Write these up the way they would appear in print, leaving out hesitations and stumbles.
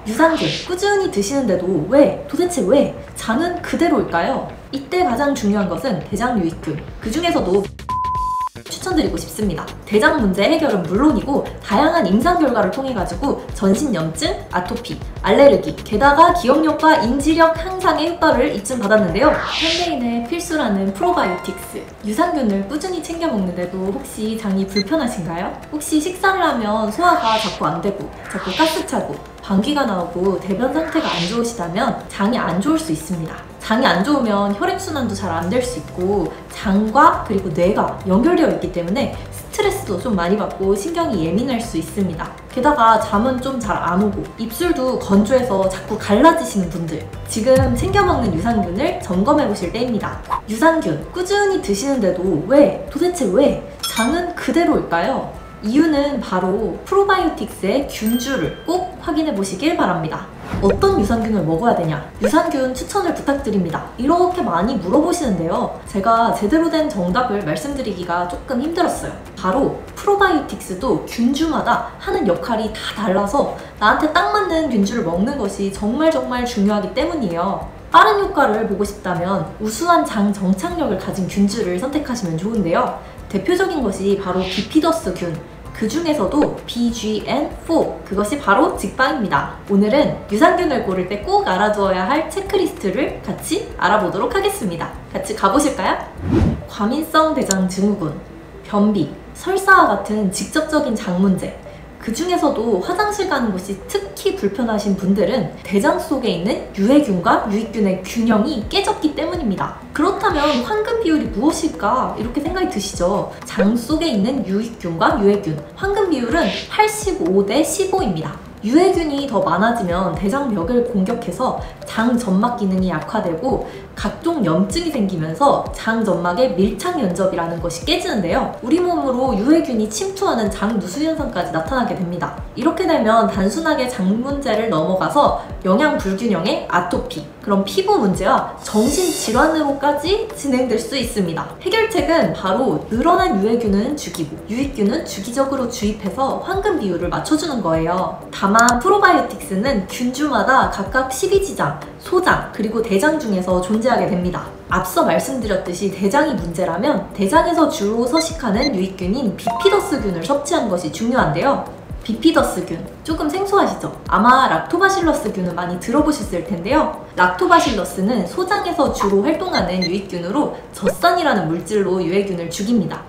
유산균 꾸준히 드시는데도 도대체 왜 장은 그대로일까요? 이때 가장 중요한 것은 대장 유익균, 그 중에서도 추천드리고 싶습니다. 대장 문제 해결은 물론이고 다양한 임상 결과를 통해 가지고 전신염증, 아토피, 알레르기, 게다가 기억력과 인지력 향상의 효과를 입증받았는데요. 현대인의 필수라는 프로바이오틱스, 유산균을 꾸준히 챙겨 먹는데도 혹시 장이 불편하신가요? 혹시 식사를 하면 소화가 자꾸 안 되고 자꾸 가스 차고 방귀가 나오고 대변 상태가 안 좋으시다면 장이 안 좋을 수 있습니다. 장이 안 좋으면 혈액순환도 잘 안 될 수 있고 장과 그리고 뇌가 연결되어 있기 때문에 스트레스도 좀 많이 받고 신경이 예민할 수 있습니다. 게다가 잠은 좀 잘 안 오고 입술도 건조해서 자꾸 갈라지시는 분들, 지금 챙겨 먹는 유산균을 점검해 보실 때입니다. 유산균 꾸준히 드시는데도 도대체 왜 장은 그대로일까요? 이유는 바로 프로바이오틱스의 균주를 꼭 확인해 보시길 바랍니다. 어떤 유산균을 먹어야 되냐? 유산균 추천을 부탁드립니다. 이렇게 많이 물어보시는데요. 제가 제대로 된 정답을 말씀드리기가 조금 힘들었어요. 바로 프로바이오틱스도 균주마다 하는 역할이 다 달라서 나한테 딱 맞는 균주를 먹는 것이 정말 중요하기 때문이에요. 빠른 효과를 보고 싶다면 우수한 장 정착력을 가진 균주를 선택하시면 좋은데요. 대표적인 것이 바로 비피더스균, 그 중에서도 BGN4, 그것이 바로 직방입니다. 오늘은 유산균을 고를 때 꼭 알아두어야 할 체크리스트를 같이 알아보도록 하겠습니다. 같이 가보실까요? 과민성 대장 증후군, 변비, 설사와 같은 직접적인 장 문제, 그 중에서도 화장실 가는 것이 특히 불편하신 분들은 대장 속에 있는 유해균과 유익균의 균형이 깨졌기 때문입니다. 그렇다면 황금 비율이 무엇일까? 이렇게 생각이 드시죠? 장 속에 있는 유익균과 유해균, 황금 비율은 85대 15입니다. 유해균이 더 많아지면 대장벽을 공격해서 장 점막 기능이 약화되고 각종 염증이 생기면서 장 점막의 밀착 연접이라는 것이 깨지는데요. 우리 몸으로 유해균이 침투하는 장 누수 현상까지 나타나게 됩니다. 이렇게 되면 단순하게 장 문제를 넘어가서 영양 불균형의 아토피, 그런 피부 문제와 정신 질환으로까지 진행될 수 있습니다. 해결책은 바로 늘어난 유해균은 죽이고 유익균은 주기적으로 주입해서 황금 비율을 맞춰주는 거예요. 다만 프로바이오틱스는 균주마다 각각 십이지장, 소장, 그리고 대장 중에서 존재하게 됩니다. 앞서 말씀드렸듯이 대장이 문제라면 대장에서 주로 서식하는 유익균인 비피더스균을 섭취하는 것이 중요한데요. 비피더스균, 조금 생소하시죠? 아마 락토바실러스균은 많이 들어보셨을 텐데요. 락토바실러스는 소장에서 주로 활동하는 유익균으로 젖산이라는 물질로 유해균을 죽입니다.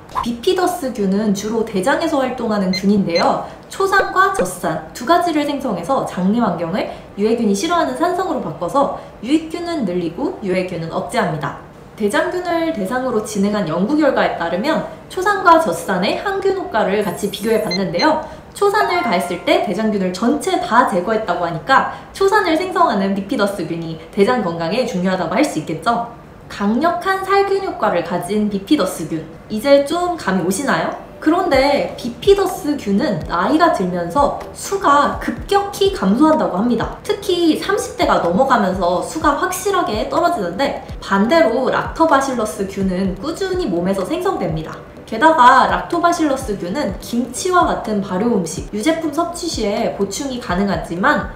비피더스균은 주로 대장에서 활동하는 균인데요. 초산과 젖산 두 가지를 생성해서 장내 환경을 유해균이 싫어하는 산성으로 바꿔서 유익균은 늘리고 유해균은 억제합니다. 대장균을 대상으로 진행한 연구 결과에 따르면 초산과 젖산의 항균 효과를 같이 비교해 봤는데요. 초산을 가했을 때 대장균을 전체 다 제거했다고 하니까 초산을 생성하는 비피더스균이 대장 건강에 중요하다고 할 수 있겠죠? 강력한 살균 효과를 가진 비피더스균, 이제 좀 감이 오시나요? 그런데 비피더스균은 나이가 들면서 수가 급격히 감소한다고 합니다. 특히 30대가 넘어가면서 수가 확실하게 떨어지는데 반대로 락토바실러스균은 꾸준히 몸에서 생성됩니다. 게다가 락토바실러스균은 김치와 같은 발효 음식, 유제품 섭취 시에 보충이 가능하지만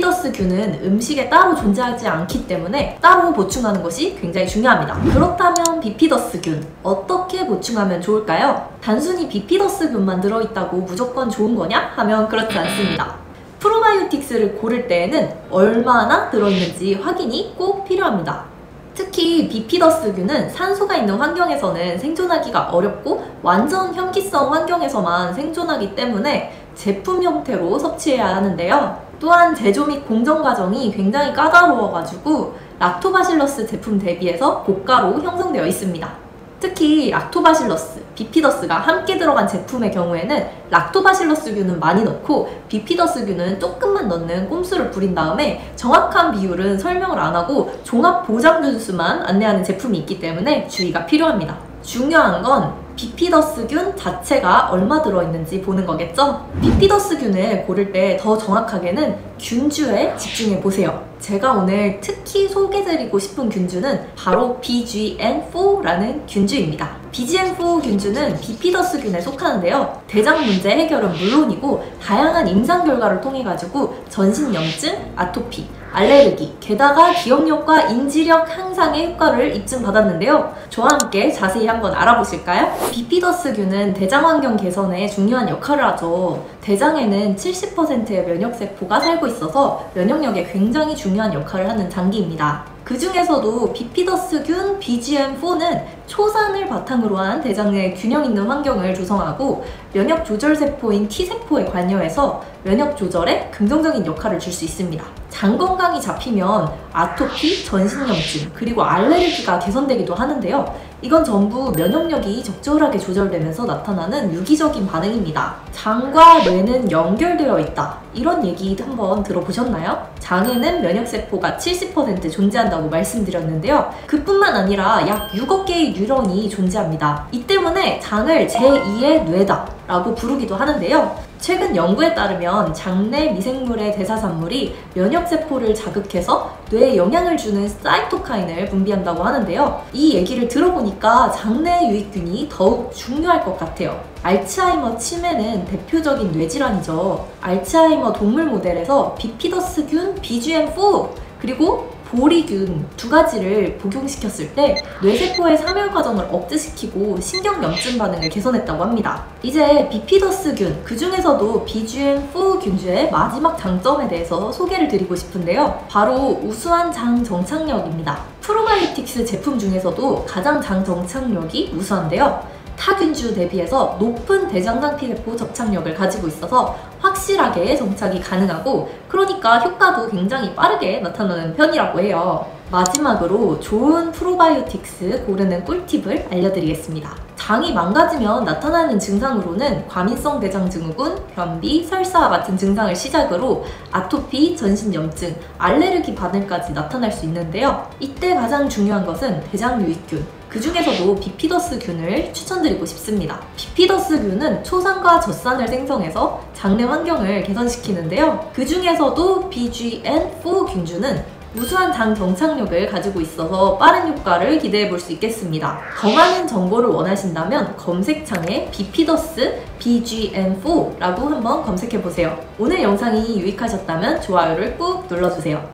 비피더스균은 음식에 따로 존재하지 않기 때문에 따로 보충하는 것이 굉장히 중요합니다. 그렇다면 비피더스균 어떻게 보충하면 좋을까요? 단순히 비피더스균만 들어있다고 무조건 좋은 거냐? 하면 그렇지 않습니다. 프로바이오틱스를 고를 때에는 얼마나 들어있는지 확인이 꼭 필요합니다. 특히 비피더스균은 산소가 있는 환경에서는 생존하기가 어렵고 완전 현기성 환경에서만 생존하기 때문에 제품 형태로 섭취해야 하는데요. 또한 제조 및 공정 과정이 굉장히 까다로워가지고 락토바실러스 제품 대비해서 고가로 형성되어 있습니다. 특히 락토바실러스, 비피더스가 함께 들어간 제품의 경우에는 락토바실러스균은 많이 넣고 비피더스균은 조금만 넣는 꼼수를 부린 다음에 정확한 비율은 설명을 안 하고 종합 보장 준수만 안내하는 제품이 있기 때문에 주의가 필요합니다. 중요한 건 비피더스균 자체가 얼마 들어있는지 보는 거겠죠? 비피더스균을 고를 때 더 정확하게는 균주에 집중해 보세요. 제가 오늘 특히 소개드리고 싶은 균주는 바로 BGN4라는 균주입니다. BGN4 균주는 비피더스균에 속하는데요. 대장 문제 해결은 물론이고 다양한 임상 결과를 통해 가지고 전신염증, 아토피, 알레르기, 게다가 기억력과 인지력 향상의 효과를 입증받았는데요. 저와 함께 자세히 한번 알아보실까요? 비피더스균은 대장 환경 개선에 중요한 역할을 하죠. 대장에는 70%의 면역세포가 살고 있어서 면역력에 굉장히 중요한 역할을 하는 장기입니다. 그 중에서도 비피더스균 BGN4는 초산을 바탕으로 한 대장 내 균형 있는 환경을 조성하고 면역 조절 세포인 T세포에 관여해서 면역 조절에 긍정적인 역할을 줄 수 있습니다. 장 건강이 잡히면 아토피, 전신염증, 그리고 알레르기가 개선되기도 하는데요. 이건 전부 면역력이 적절하게 조절되면서 나타나는 유기적인 반응입니다. 장과 뇌는 연결되어 있다. 이런 얘기 한번 들어보셨나요? 장에는 면역세포가 70% 존재한다고 말씀드렸는데요. 그뿐만 아니라 약 6억 개의 뉴런이 존재합니다. 이 때문에 장을 제2의 뇌다 라고 부르기도 하는데요. 최근 연구에 따르면 장내 미생물의 대사산물이 면역세포를 자극해서 뇌에 영향을 주는 사이토카인을 분비한다고 하는데요. 이 얘기를 들어보니까 장내 유익균이 더욱 중요할 것 같아요. 알츠하이머 치매는 대표적인 뇌질환이죠. 알츠하이머 동물 모델에서 비피더스균 BGN4 그리고 보리균 두 가지를 복용시켰을 때 뇌세포의 사멸 과정을 억제시키고 신경염증 반응을 개선했다고 합니다. 이제 비피더스균, 그 중에서도 BGN4 균주의 마지막 장점에 대해서 소개를 드리고 싶은데요. 바로 우수한 장 정착력입니다. 프로바이오틱스 제품 중에서도 가장 장 정착력이 우수한데요. 타 균주 대비해서 높은 대장상피세포 접착력을 가지고 있어서 확실하게 정착이 가능하고 그러니까 효과도 굉장히 빠르게 나타나는 편이라고 해요. 마지막으로 좋은 프로바이오틱스 고르는 꿀팁을 알려드리겠습니다. 장이 망가지면 나타나는 증상으로는 과민성 대장증후군, 변비, 설사와 같은 증상을 시작으로 아토피, 전신염증, 알레르기 반응까지 나타날 수 있는데요. 이때 가장 중요한 것은 대장 유익균, 그 중에서도 비피더스균을 추천드리고 싶습니다. 비피더스균은 초산과 젖산을 생성해서 장내 환경을 개선시키는데요. 그 중에서도 BGN4 균주는 우수한 장 정착력을 가지고 있어서 빠른 효과를 기대해 볼 수 있겠습니다. 더 많은 정보를 원하신다면 검색창에 비피더스 BGN4라고 한번 검색해 보세요. 오늘 영상이 유익하셨다면 좋아요를 꾹 눌러주세요.